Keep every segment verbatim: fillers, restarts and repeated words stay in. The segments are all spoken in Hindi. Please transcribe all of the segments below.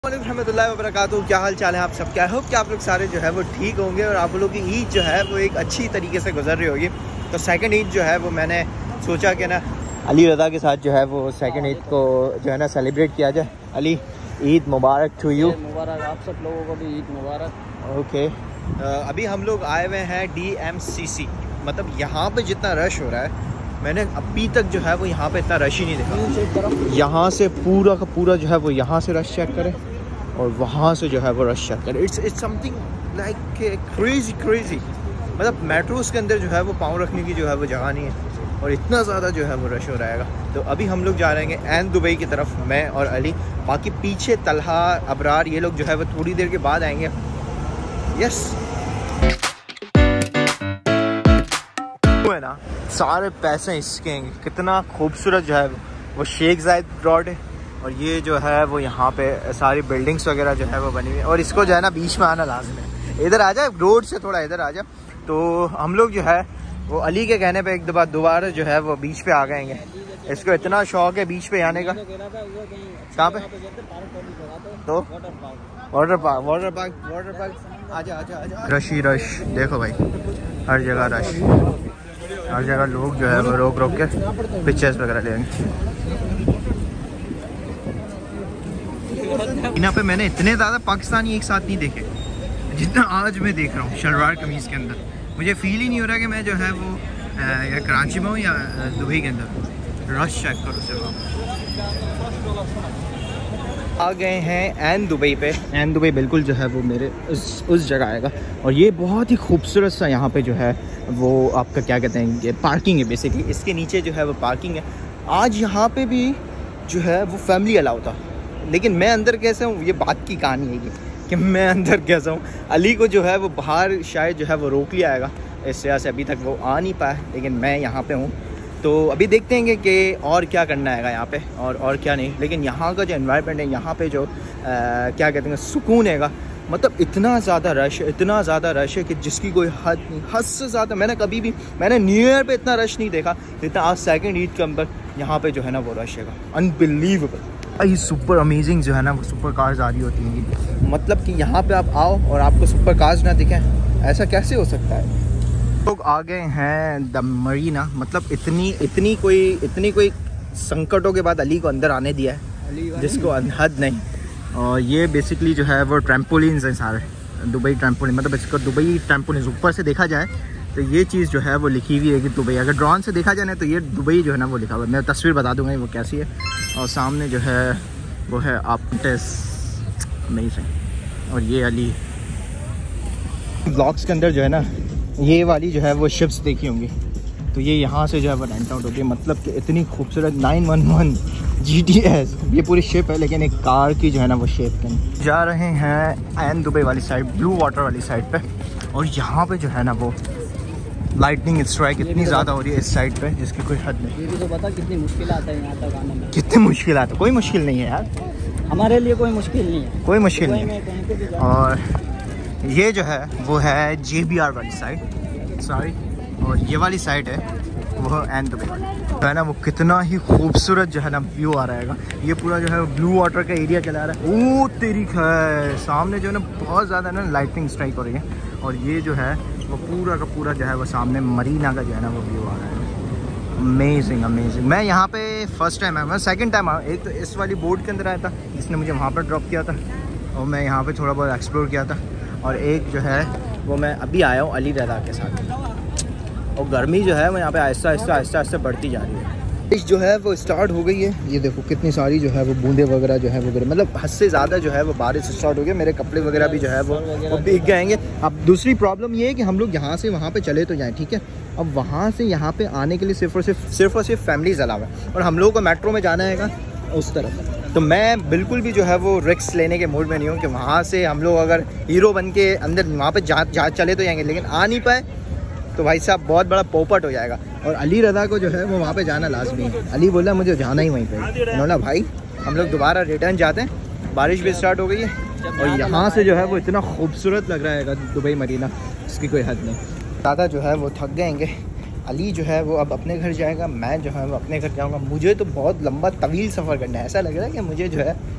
रहमतुल्लाहि व बरकातुहू। क्या हाल चाल है आप सब? क्या होप कि आप लोग सारे जो है वो ठीक होंगे और आप लोगों की ईद जो है वो एक अच्छी तरीके से गुजर रही होगी। तो सेकंड ईद जो है वो मैंने सोचा कि ना अली रज़ा के साथ जो है वो सेकंड ईद को जो है ना सेलिब्रेट किया जाए। अली, ईद मुबारक टू यू। मुबारक आप सब लोगों को भी, ईद मुबारक। ओके, अभी हम लोग आए हुए हैं डी एम सी सी। मतलब यहाँ पे जितना रश हो रहा है मैंने अभी तक जो है वो यहाँ पे इतना रश ही नहीं देखा। यहाँ से पूरा का पूरा जो है वो यहाँ से रश चेक करें और वहाँ से जो है वो रश चेक करें। It's it's something like crazy crazy. मतलब मेट्रोस के अंदर जो है वो पाँव रखने की जो है वो जगह नहीं है और इतना ज़्यादा जो है वो रश हो रहेगा। तो अभी हम लोग जा रहे हैं एन दुबई की तरफ, मैं और अली। बाकी पीछे तलहा, अबरार, ये लोग जो है वो थोड़ी देर के बाद आएंगे। यस, है ना, सारे पैसे इसके। कितना खूबसूरत जो है वो शेख जायद रोड है और ये जो है वो यहाँ पे सारी बिल्डिंग्स वगैरह जो है वो बनी हुई है। और इसको जो है ना बीच में आना लाजमी है। इधर आ जाए, रोड से थोड़ा इधर आ जाए। तो हम लोग जो है वो अली के कहने पे एक दफ़ा दोबारा जो है वो बीच पे आ गएंगे। इसको इतना शौक है बीच पे आने का। कहाँ पे? तो water park, water park, water park. आजा आजा आजा। रश ही रश, देखो भाई, हर जगह रश, हर जगह लोग जो है वो रोक रोक के पिक्चर्स वगैरह लेंगे। यहाँ पे मैंने इतने ज़्यादा पाकिस्तानी एक साथ नहीं देखे जितना आज मैं देख रहा हूँ शलवार कमीज़ के अंदर। मुझे फील ही नहीं हो रहा कि मैं जो है वो या कराची में हूँ या दुबई के अंदर। रश चेक करो सिर्फ। आ गए हैं एन दुबई पे। एन दुबई बिल्कुल जो है वो मेरे उस उस जगह आएगा और ये बहुत ही खूबसूरत सा यहाँ पे जो है वो आपका क्या कहते हैं, ये पार्किंग है बेसिकली। इसके नीचे जो है वो पार्किंग है। आज यहाँ पे भी जो है वो फैमिली अलाउ था, लेकिन मैं अंदर कैसे हूँ ये बात की कहानी है कि मैं अंदर कैसा हूँ। अली को जो है वो बाहर शायद जो है वो रोक लिया आएगा, इस वजह से अभी तक वो आ नहीं पाया, लेकिन मैं यहाँ पे हूँ। तो अभी देखते हैं कि और क्या करना है यहाँ पे और और क्या नहीं। लेकिन यहाँ का जो एनवायरनमेंट है, यहाँ पे जो आ, क्या कहते हैं सुकून हैगा। मतलब इतना ज़्यादा रश है, इतना ज़्यादा रश है कि जिसकी कोई हद नहीं। हद से ज़्यादा मैंने कभी भी मैंने न्यू ईयर पे इतना रश नहीं देखा जितना आज सेकंड ईद के अंदर यहाँ पे जो है ना वो रश है। अनबिलीवेबल। ये सुपर अमेजिंग जो है ना वो सुपर कार्स आ रही होती हैं। मतलब कि यहाँ पे आप आओ और आपको सुपर कार्स ना दिखें, ऐसा कैसे हो सकता है? लोग आ गए हैं द मरीना। मतलब इतनी इतनी कोई इतनी कोई संकटों के बाद अली को अंदर आने दिया है जिसको हद नहीं। और ये बेसिकली जो है वो ट्रैम्पोलिन्स हैं सारे, दुबई ट्रैम्पोलिन। मतलब इसको दुबई ट्रैम्पोलिन ऊपर से देखा जाए तो ये चीज़ जो है वो लिखी हुई है कि दुबई। अगर ड्रोन से देखा जाए ना तो ये दुबई जो है ना वो लिखा हुआ है। मैं तस्वीर बता दूंगा वो कैसी है। और सामने जो है वो है आपटेस अमेजिंग। और ये अली ब्लॉग्स के अंदर जो है ना ये वाली जो है वो शिप्स देखी होंगी, तो ये यहाँ से जो है वो रेंट आउट होती है। मतलब कि इतनी खूबसूरत nine one one G T S ये पूरी शिप है, लेकिन एक कार की जो है ना वो शेप के। जा रहे हैं एन दुबई वाली साइड, ब्लू वाटर वाली साइड पे। और यहाँ पे जो है ना वो लाइटनिंग स्ट्राइक इतनी ज़्यादा हो रही है इस साइड पे जिसकी कोई हद नहीं। ये भी तो पता कितनी मुश्किल आता है यहाँ तक आने में। कितनी मुश्किल आता है? कोई मुश्किल नहीं है यार, हमारे लिए कोई मुश्किल नहीं है, कोई मुश्किल नहीं है। और ये जो है वो है जे बी आर वाली साइड, सॉरी। और ये वाली साइड है वो एन दुबई वाली तो है ना वो कितना ही खूबसूरत जो है ना व्यू आ रहा है। ये पूरा जो है ब्लू वाटर का एरिया चला रहा है। ओ तेरी खैर, सामने जो है ना बहुत ज़्यादा ना लाइटिंग स्ट्राइक हो रही है। और ये जो है वो पूरा का पूरा जो है वो सामने मरीना का जो है ना वो व्यू आ रहा है। Amazing amazing. मैं यहाँ पे फर्स्ट टाइम आया, मैं सेकंड टाइम आया। एक तो इस वाली बोट के अंदर आया था जिसने मुझे वहाँ पर ड्रॉप किया था और मैं यहाँ पे थोड़ा बहुत एक्सप्लोर किया था। और एक जो है वो मैं अभी आया हूँ अली रज़ा के साथ। और गर्मी जो है वो यहाँ पे आहिस्ता आहिस्ता आहिस्ता आहिस्ता बढ़ती जा रही है। बारिश जो है वो स्टार्ट हो गई है। ये देखो कितनी सारी जो है वो बूंदे वगैरह जो है वो मतलब हद से ज़्यादा जो है वो बारिश स्टार्ट हो गई। मेरे कपड़े वगैरह भी जो है वो वो भीग जाएंगे। अब दूसरी प्रॉब्लम ये है कि हम लोग यहाँ से वहाँ पे चले तो जाएँ, ठीक है। अब वहाँ से यहाँ पे आने के लिए सिर्फ और सिर्फ सिर्फ और सिर्फ फैमिलीज अलावा है और हम लोगों को मेट्रो में जाना है उस तरफ। तो मैं बिल्कुल भी जो है वो रिस्क लेने के मूड में नहीं हूँ कि वहाँ से हम लोग अगर हीरो बन के अंदर वहाँ पे जा, जा चले तो जाएंगे, लेकिन आ नहीं पाए तो भाई साहब बहुत बड़ा पोपट हो जाएगा। और अली रज़ा को जो है वो वहाँ पे जाना लाजमी है। अली बोला मुझे जाना ही वहीं पे। उन्होंने भाई हम लोग दोबारा रिटर्न जाते हैं, बारिश भी स्टार्ट हो गई है। और यहाँ से जो है वो इतना खूबसूरत लग रहा है दुबई मरीना, इसकी कोई हद नहीं। दादा जो है वो थक गएंगे। अली जो है वो अब अपने घर जाएगा, मैं जो है वो अपने घर जाऊँगा। मुझे तो बहुत लंबा तवील सफ़र करना है। ऐसा लग रहा है कि मुझे जो है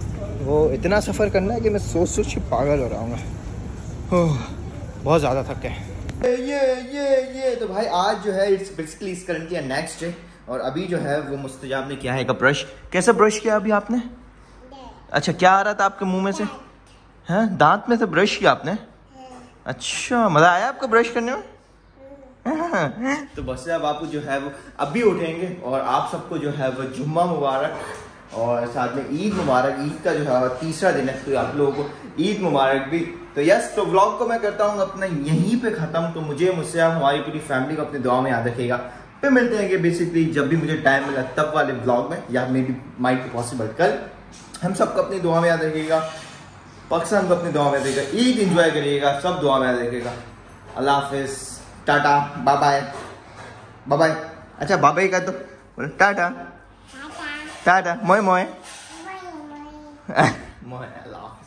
वो इतना सफ़र करना है कि मैं सोच सोच के पागल हो रहा हूँ। बहुत ज़्यादा थके हैं। ये ये ये तो भाई आज जो है इट्स बेसिकली इस करंट की नेक्स्ट डे, और अभी जो है वो मुस्तजाब ने किया है एक ब्रश। कैसे ब्रश किया अभी आपने? अच्छा, क्या आ रहा था आपके मुंह में से? हैं, दांत में से ब्रश किया आपने? अच्छा, मज़ा आया आपको ब्रश करने में? तो बस अब बापू जो है वो अभी उठेंगे, और आप सबको जो है वो जुम्मा मुबारक, और साथ में ईद मुबारक। ईद का जो है तीसरा दिन है, तो आप लोगों को ईद मुबारक भी। तो यस, तो व्लॉग को मैं करता हूँ अपना यहीं पे ख़त्म। तो मुझे मुझसे आप हमारी पूरी फैमिली को अपनी दुआ में याद रखिएगा। फिर मिलते हैं कि बेसिकली जब भी मुझे टाइम मिला तब वाले व्लॉग में, या may be might be possible कल। हम सबको अपनी दुआ में याद रखिएगा, पाकिस्तान को अपनी दुआ में रखिएगा, ईद इंजॉय करिएगा, सब दुआ में याद रखिएगा। अल्लाह हाफिज़, tata, bye bye, bye bye. अच्छा बाय बाय कर दो, टाटा टाटा, मोए मोए मोए। अल्लाह।